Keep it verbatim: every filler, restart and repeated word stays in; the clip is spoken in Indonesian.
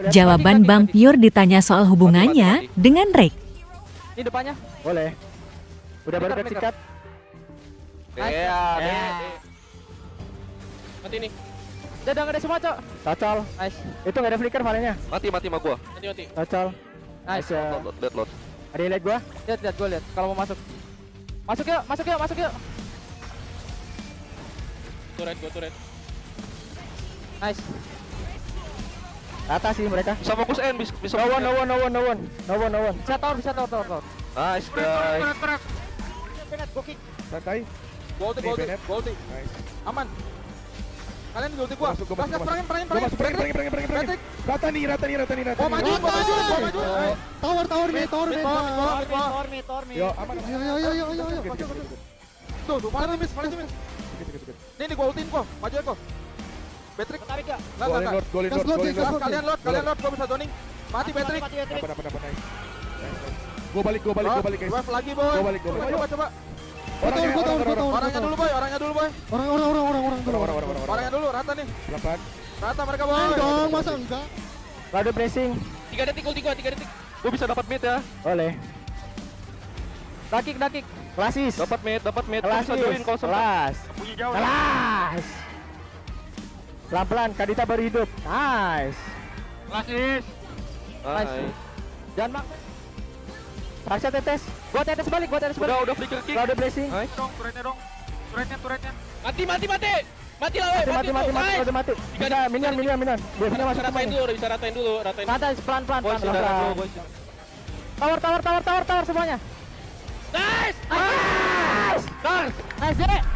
Jawaban Bang Pure ditanya soal hubungannya dengan Rek. Ini depannya. Boleh. Udah baru kan sikat. Iya, mati nih. Udah udah ada semua, Cok. Tacol. Nice. Itu enggak ada flicker valenya. Mati mati sama gua. Mati mati. Tacol. Nice. Dead dead lord. Ada yang lihat gua? Lihat lihat gua lihat kalau mau masuk. Masuk yuk, masuk yuk, masuk yuk. Turret gua turret. Nice. Atas sih mereka. Bisa fokus N, bisa bisa. No one, no one, no one, no one. No one, no one. Bisa tower, bisa tower, tower, tower. Nice guys. Benet, gua kick. Santai. Gua ulti, gua ulti, gua ulti. Nice. Aman. Kalian ulti gua. Masuk, gua Gas masuk, gas gua perangin, perangin, Gua masuk perang perang perang perang perang. Patrick. Rata nih, rata nih, rata nih, rata Gua nih. maju, gua maju, gua maju. Ayo. Tower, tower mid, tower mid. Bawah, bawah, bawah. Tor me, tor me. Yo, aman. Ayo, ayo, ayo, ayo, ayo. Masuk, masuk, masuk. Tuh, tuh, mana miss, mana miss. Nih, nih gua ultiin gua. Maju ya gua. Patrick. Tarik enggak? Enggak, Golin enggak. lord, golin Gas lord, lord, golin gas lord. lord. Kalian lot, kalian lot, gua bisa zoning. Mati Patrick. Dapat dapat dapat nice. Gua balik, gua balik, gua balik guys. Wave lagi, boy. Gua balik, gua Coba, balik. coba, coba. Orangnya, Gua tahu, gua tahu, orang, gua tahu. Orangnya dulu, boy. Orangnya dulu, boy. Orang, orang, orang, orang, orang, orang, orang, orang, orang. Orangnya dulu, rata nih. Pelan-pelan. Rata mereka, boy. Ayo dong, masa enggak? Enggak ada pressing. tiga detik ulti gua, tiga detik. Gua bisa dapat mid ya. Boleh. Dakik, dakik. Klasis. Dapat mid, dapat mid. Gua Klasis. bisa join kalau sempat. Kelas. Punya jauh. Kelas. Pelan-pelan, Kadita baru hidup. Nice. Klasis. Nice. Jangan mak. Raksasa tetes. Gua tetes balik, gua tetes balik. Udah udah flicker kick. Enggak ada pressing. Nice. Dong, turretnya dong. Turretnya, turretnya. Mati mati mati. Mati lah weh, Mati, mati, mati, mati, udah mati. Bisa, minion, minion, minion. Biasanya masuk Ratain semuanya. dulu, udah bisa ratain dulu, ratain dulu. Santai, pelan, pelan, Boys, pelan, udah pelan. dulu, boys. Tower, tower, tower, tower, tower semuanya. Nice! Nice. Nice, Dek.